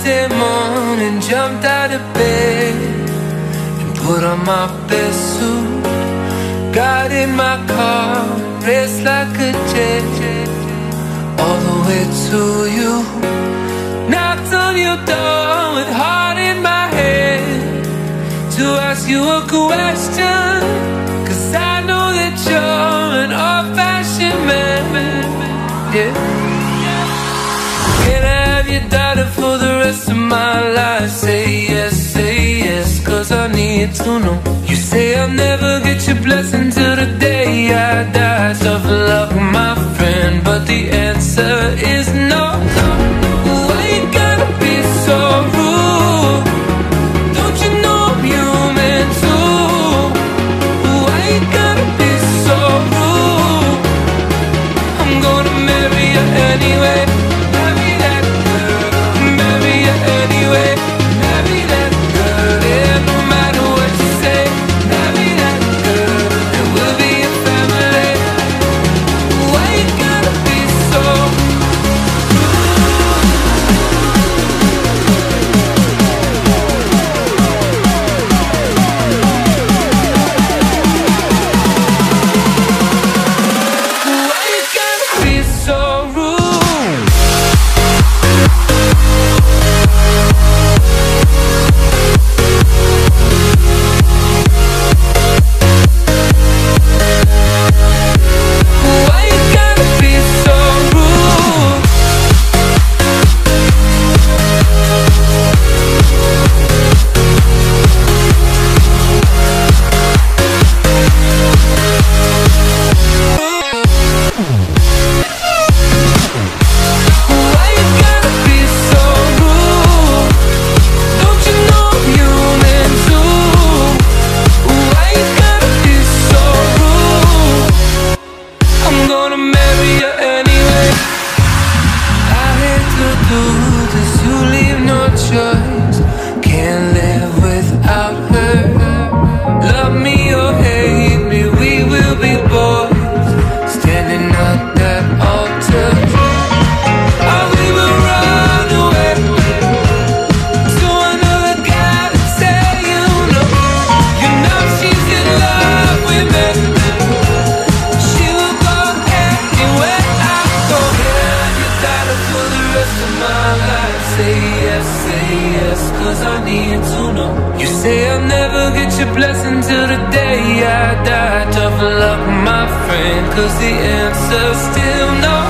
Monday morning, jumped out of bed and put on my best suit. Got in my car, raced like a jet all the way to you. Knocked on your door with heart in my head to ask you a question, 'cause I know that you're an old-fashioned man. Yeah. Can I have your daughter for the rest of my life? Say yes, 'cause I need to know. You say I'll never get your blessing till the day I die. Tough luck, my friend, but the answer is no. Why you gotta be so rude? Don't you know I'm human too? Why you gotta be so rude? I'm gonna marry you anyway. Marry that girl, marry you anyway. Marry that girl, yeah, no matter what you say. Marry that girl, and we'll be a family. Why you gotta be so You say I'll never get your blessing till the day I die. Tough luck, my friend, 'cause the answer's still no.